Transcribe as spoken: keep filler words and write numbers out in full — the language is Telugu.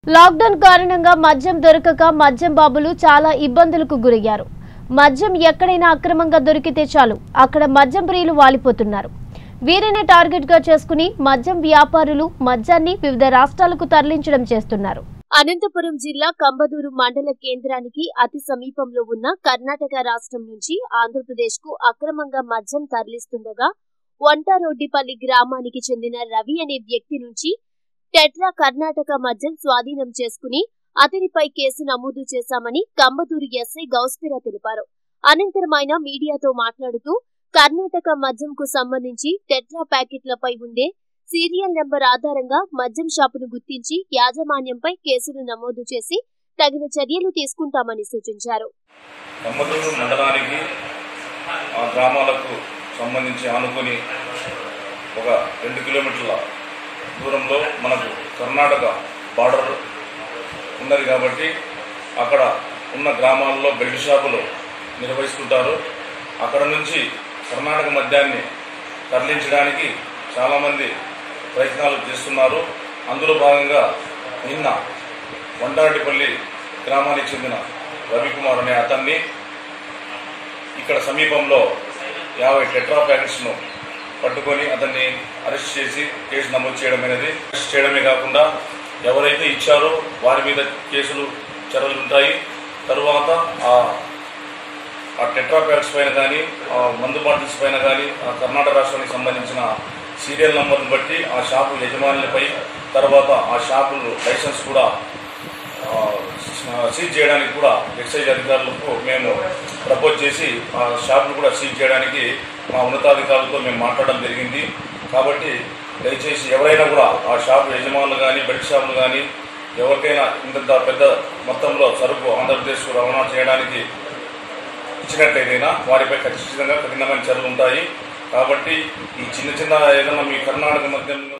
లాక్డౌన్ కారణంగా మద్యం దొరకక మద్యం బాబులు చాలా ఇబ్బందులకు గురయ్యారు. మద్యం ఎక్కడైనా అక్రమంగా దొరికితే చాలు అక్కడ మద్యం ప్రియులు వాలిపోతున్నారు. వీరిని టార్గెట్ గా చేసుకుని మద్యం వ్యాపారులు మద్యాన్ని వివిధ రాష్ట్రాలకు తరలించడం చేస్తున్నారు. అనంతపురం జిల్లా కంబదూరు మండల కేంద్రానికి అతి సమీపంలో ఉన్న కర్ణాటక రాష్ట్రం నుంచి ఆంధ్రప్రదేశ్ కు అక్రమంగా మద్యం తరలిస్తుండగా వంటారోడ్డిపల్లి గ్రామానికి చెందిన రవి అనే వ్యక్తి నుంచి టెట్రా కర్ణాటక మద్యం స్వాధీనం చేసుకుని అతనిపై కేసు నమోదు చేశామని కంబదూరు ఎస్ఐ గౌస్పిరా తెలిపారు. అనంతరం ఆయన మీడియాతో మాట్లాడుతూ కర్ణాటక మద్యంకు సంబంధించి టెట్రా ప్యాకెట్లపై ఉండే సీరియల్ నెంబర్ ఆధారంగా మద్యం షాపును గుర్తించి యాజమాన్యంపై కేసులు నమోదు చేసి తగిన చర్యలు తీసుకుంటామని సూచించారు. కంబదూరు మండలానికి ఆ గ్రామాలకు సంబంధించి ఆనుకొని ఒక రెండు కిలోమీటర్ల దూరంలో మనకు కర్ణాటక బార్డర్ ఉన్నది కాబట్టి అక్కడ ఉన్న గ్రామాల్లో బెల్ట్ షాపులు నిర్వహిస్తుంటారు. అక్కడ నుంచి కర్ణాటక మద్యాన్ని తరలించడానికి చాలామంది ప్రయత్నాలు చేస్తున్నారు. అందులో భాగంగా నిన్న వంటారెడ్డిపల్లి గ్రామానికి చెందిన రవికుమార్ అనే అతన్ని ఇక్కడ సమీపంలో యాభై టెట్రా ప్యాకెట్స్ను పట్టుకొని అతన్ని అరెస్ట్ చేసి కేసు నమోదు చేయడం అనేది అరెస్ట్ చేయడమే కాకుండా ఎవరైతే ఇచ్చారో వారి మీద కేసులు చర్యలు ఉంటాయి. తరువాత ఆ టెట్రా ప్యాకెట్స్ పైన కానీ ఆ మందు బాటిల్స్ పైన కానీ ఆ కర్ణాటక రాష్ట్రానికి సంబంధించిన సీరియల్ నంబర్ను బట్టి ఆ షాపు యజమానులపై తర్వాత ఆ షాపులు లైసెన్స్ కూడా సీజ్ చేయడానికి కూడా ఎక్సైజ్ అధికారులకు మేము ప్రపోజ్ చేసి ఆ షాపును కూడా సీజ్ చేయడానికి మా ఉన్నతాధికారులతో మేము మాట్లాడడం జరిగింది. కాబట్టి దయచేసి ఎవరైనా కూడా ఆ షాపు యజమానులు కానీ బెల్ట్ షాపులు కానీ ఎవరికైనా ఇంత పెద్ద మొత్తంలో సరుకు ఆంధ్రప్రదేశ్కు రవాణా చేయడానికి ఇచ్చినట్లయినా వారిపై ఖచ్చితంగా కఠినమైన చర్యలు ఉంటాయి. కాబట్టి ఈ చిన్న చిన్న ఏదైనా మీ కర్ణాటక మధ్య